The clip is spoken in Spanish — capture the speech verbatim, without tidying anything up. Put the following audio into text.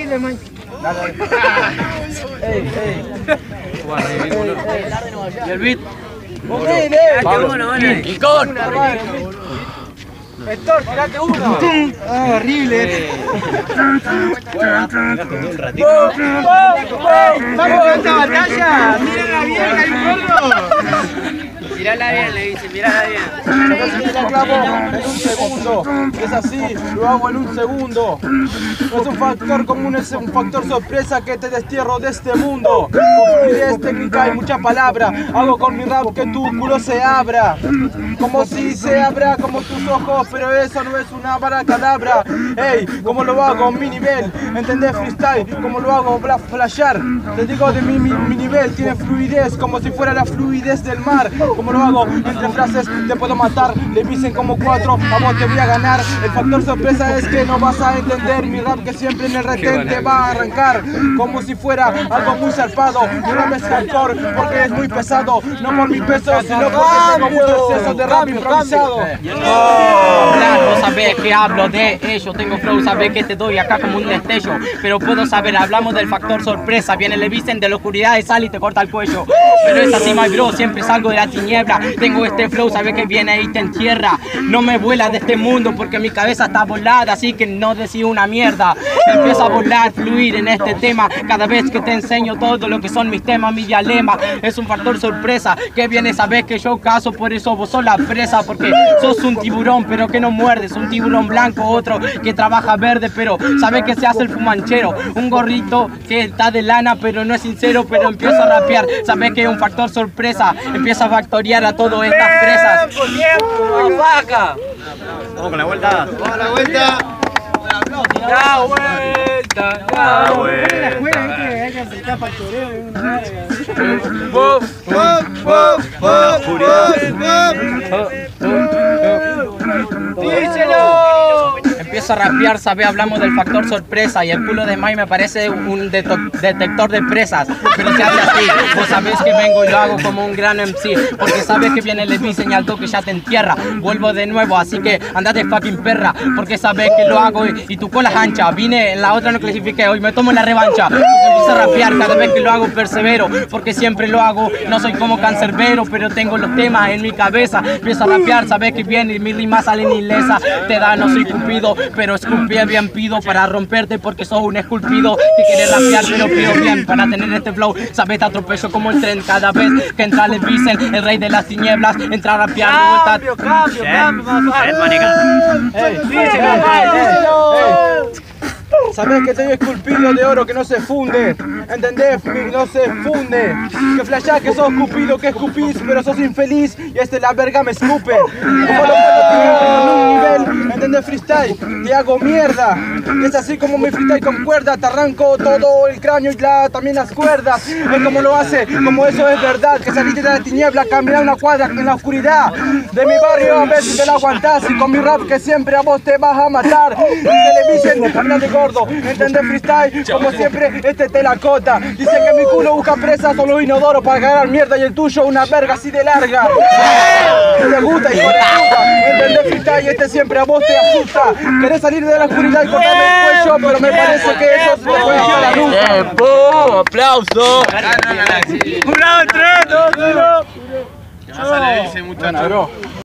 escribe, man. Dale. Ey, ey. ¿Y el beat? Y con. Héctor, tirate uno. Ah, horrible. Un ratito. ¡Vamos a esta batalla! ¡Mírala bien, Californo! Mirala bien, le dice, mirala bien. Yo la clavo en un segundo. Es así, lo hago en un segundo. No es un factor común, es un factor sorpresa que te destierro de este mundo. Con fluidez, técnica y mucha palabra. Hago con mi rap que tu culo se abra. Como si se abra como tus ojos, pero eso no es una abracadabra. Ey, como lo hago, mi nivel. ¿Entendés? Freestyle, como lo hago, bla, flashear. Te digo de mi, mi, mi nivel, tiene fluidez, como si fuera la fluidez del mar. Como lo hago, entre frases te puedo matar. Le dicen como cuatro, a vos te voy a ganar. El factor sorpresa es que no vas a entender mi rap que siempre en el retén te va a arrancar. Como si fuera algo muy zarpado. Mi rap es hardcore porque es muy pesado. No por mi peso, sino porque tengo mucho exceso de rap improvisado. Claro, sabes que hablo de ello. Tengo flow, sabes que te doy acá como un destello. Pero puedo saber, hablamos del factor sorpresa. Viene le dicen de la oscuridad y sale y te corta el cuello. Pero es así, my bro, siempre salgo de la tiniebla. Tengo este flow, sabes que viene y te entierra. No me vuela de este mundo porque mi cabeza está volada, así que no decís una mierda. Empiezo a volar, fluir en este tema. Cada vez que te enseño todo lo que son mis temas, mi dialema. Es un factor sorpresa que viene, sabes que yo caso, por eso vos sos la presa. Porque sos un tiburón, pero que no muerdes. Un tiburón blanco, otro que trabaja verde, pero sabes que se hace el fumanchero. Un gorrito que está de lana, pero no es sincero, pero empiezo a rapear. Sabes que es un factor sorpresa. Empiezo a factorear a todas estas presas. ¡Vaca! Vamos con la vuelta. ¡Vamos a la vuelta! La vuelta, la vuelta. En la escuela hay que aplicar factoreo y una verga. Pop, pop, pop, pop. ¡Díselo! Empiezo a rapear, sabe, hablamos del factor sorpresa y el culo de Mai me parece un detector de presas, pero se hace así, vos sabés que vengo y lo hago como un gran M C, porque sabes que viene el beat y al toque ya te entierra, vuelvo de nuevo, así que andate fucking perra, porque sabes que lo hago y, y tu cola es ancha, vine en la otra no clasifiqué, hoy me tomo la revancha, porque empiezo a rapear, cada vez que lo hago persevero, porque siempre lo hago, no soy como cancerbero, pero tengo los temas en mi cabeza, empiezo a rapear, sabes que viene y mis rimas salen ilesas, te da, no soy cupido, pero esculpir bien pido para romperte porque sos un esculpido que quiere rapear pero pido bien para tener este flow, sabes, te atropello como el tren cada vez que entra le dicen el rey de las tinieblas, entra a rapear de vuelta. Cambio, cambio, cambio, Sabes que estoy esculpido de oro que no se funde, ¿entendés? No se funde. Que flashás que sos cupido, que escupís, pero sos infeliz y este la verga me escupe. Como lo puedo tirar en un nivel, ¿entendés? Freestyle, te hago mierda. Y es así como mi freestyle con cuerda, te arranco todo el cráneo y la, también las cuerdas. Es como lo hace, como eso es verdad, que saliste de la tiniebla, caminar una cuadra en la oscuridad de mi barrio, a ver si te la aguantás y con mi rap que siempre a vos te vas a matar. Y se le dicen, camina de gordo, ¿entendés? Freestyle, como siempre, este te la cota. Dice que mi culo busca presa, solo inodoro para ganar mierda y el tuyo una verga así de larga. Te gusta, hijo de puta, ¿entendés? Freestyle, este siempre a vos te asusta. Querés salir de la oscuridad y cortarme el cuello, pero me parece que eso te puede hacer la nuca. ¡Tiempo! ¡Aplauso! ¡Jurado tres, dos, uno! Ya se le dice muchacho.